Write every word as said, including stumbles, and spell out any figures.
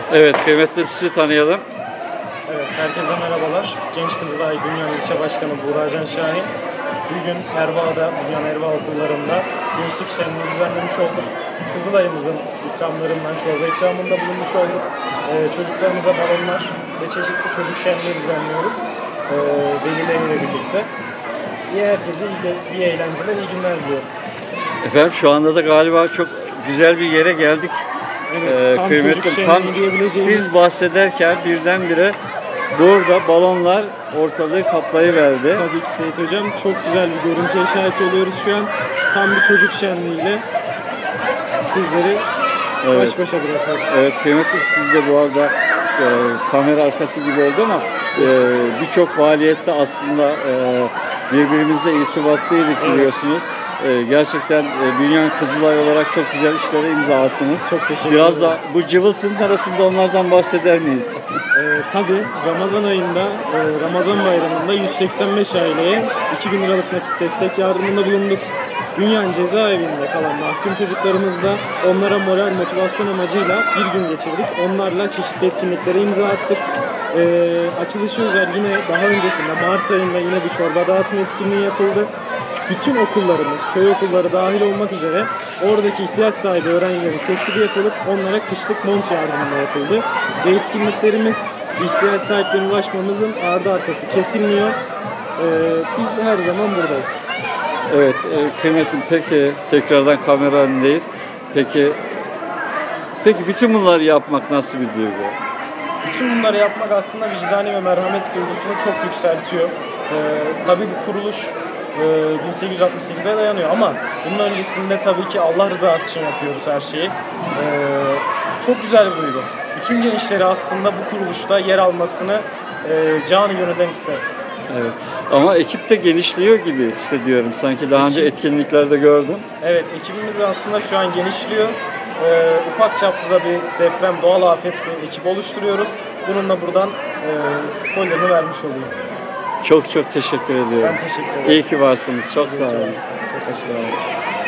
Evet, kıymetli sizi tanıyalım. Evet, herkese merhabalar. Genç Kızılay Bünyan İlçe Başkanı Buğracan Şahin. Bugün Erbaa'da, Bünyan Erbaa okullarında gençlik şenliği düzenlemiş olduk. Kızılay'ımızın ikramlarından çorba ikramında bulunmuş olduk. Ee, çocuklarımıza balonlar ve çeşitli çocuk şenliği düzenliyoruz. Ee, velileriyle birlikte. İyi, herkese iyi, iyi eğlenceler, iyi günler diliyorum. Efendim şu anda da galiba çok güzel bir yere geldik. Evet, ee, tam kıymetli tam siz bahsederken birdenbire burada balonlar ortalığı kaplayıverdi. Tabii ki Seyit Hocam, çok güzel bir görüntüye şahit oluyoruz şu an. Tam bir çocuk şenliğiyle sizleri evet. baş başa bırakıyoruz. Evet, kıymetli siz de bu arada e, kamera arkası gibi oldu ama e, birçok faaliyette aslında e, birbirimizle irtibatlıydık, evet. Biliyorsunuz. Ee, gerçekten e, Bünyan Kızılay olarak çok güzel işlere imza attınız. Çok teşekkür Biraz ederim. da bu cıvıltının arasında onlardan bahseder miyiz? Ee, tabii Ramazan ayında, e, Ramazan bayramında yüz seksen beş aileye iki bin liralık nakit destek yardımında bulunduk. Bünyan cezaevinde kalan mahkum çocuklarımızla onlara moral motivasyon amacıyla bir gün geçirdik. Onlarla çeşitli etkinliklere imza attık. Ee, açılışı özel yine daha öncesinde Mart ayında yine bir çorba dağıtım etkinliği yapıldı. Bütün okullarımız, köy okulları dahil olmak üzere oradaki ihtiyaç sahibi öğrencilerin tespiti yapılıp onlara kışlık mont yardımında yapıldı. Ve etkinliklerimiz ihtiyaç sahiplerine ulaşmamızın ardı arkası kesilmiyor. Ee, biz her zaman buradayız. Evet, e, kıymetli. Peki tekrardan kamera önündeyiz. Peki, peki bütün bunları yapmak nasıl bir duygu? Bütün bunları yapmak aslında vicdani ve merhamet duygusunu çok yükseltiyor. Ee, tabii bu kuruluş bin sekiz yüz altmış sekize dayanıyor ama bunun öncesinde tabii ki Allah rızası için yapıyoruz her şeyi. Ee, çok güzel bir duygu. Bütün gençleri aslında bu kuruluşta yer almasını e, canı gönülden isterim. Evet. Ama ekip de genişliyor gibi hissediyorum. Sanki daha önce etkinliklerde gördüm. Evet, ekibimiz de aslında şu an genişliyor. Ee, ufak çaplı da bir deprem, doğal afet bir ekip oluşturuyoruz. Bununla buradan e, spoilerını vermiş olayım. Çok çok teşekkür ediyorum. Ben teşekkür ederim. İyi ki varsınız. Çok sağ olun. Çok sağ olun.